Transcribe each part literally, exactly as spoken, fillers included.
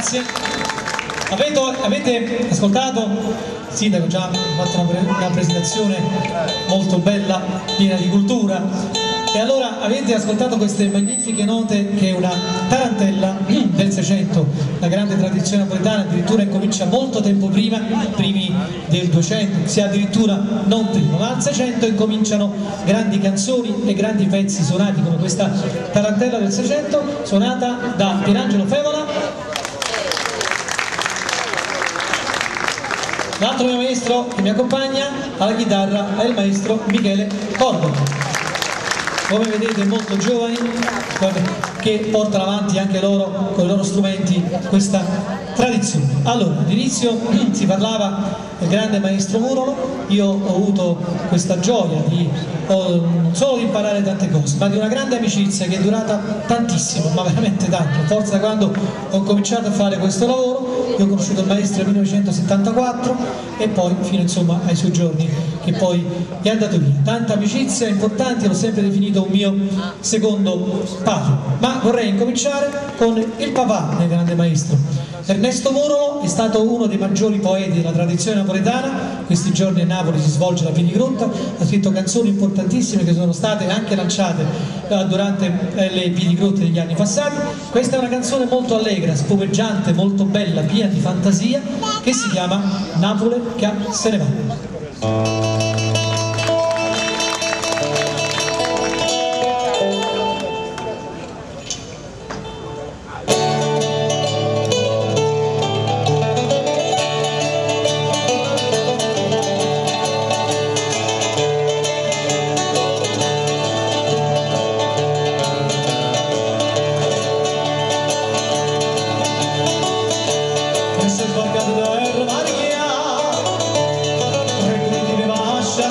Grazie. Avete, avete ascoltato? Sindaco già ha fatto una, pre una presentazione molto bella, piena di cultura. E allora avete ascoltato queste magnifiche note che è una tarantella del Seicento, la grande tradizione napoletana, addirittura incomincia molto tempo prima, primi del duecento, sia addirittura non prima, ma al Seicento incominciano grandi canzoni e grandi pezzi suonati come questa tarantella del Seicento, suonata da Pierangelo Fevola. L'altro mio maestro che mi accompagna alla chitarra è il maestro Michele Cordova. Come vedete molto giovani, che portano avanti anche loro con i loro strumenti questa tradizione. Allora, all'inizio si parlava del grande maestro Murolo. Io ho avuto questa gioia di oh, non solo di imparare tante cose, ma di una grande amicizia che è durata tantissimo, ma veramente tanto. Forse da quando ho cominciato a fare questo lavoro, io ho conosciuto il maestro nel millenovecentosettantaquattro e poi fino insomma ai suoi giorni, che poi è andato via. Tanta amicizia importante, l'ho sempre definito un mio secondo padre. Ma vorrei incominciare con il papà del grande maestro. Ernesto Murolo è stato uno dei maggiori poeti della tradizione napoletana. Questi giorni a Napoli si svolge la Piedigrotta, ha scritto canzoni importantissime che sono state anche lanciate eh, durante eh, le Piedigrotte degli anni passati. Questa è una canzone molto allegra, spumeggiante, molto bella, piena di fantasia, che si chiama Napoli che se ne va. Maria,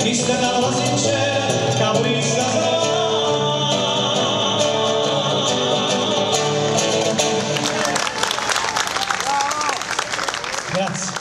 questa è la sincera capolista sarà. Grazie.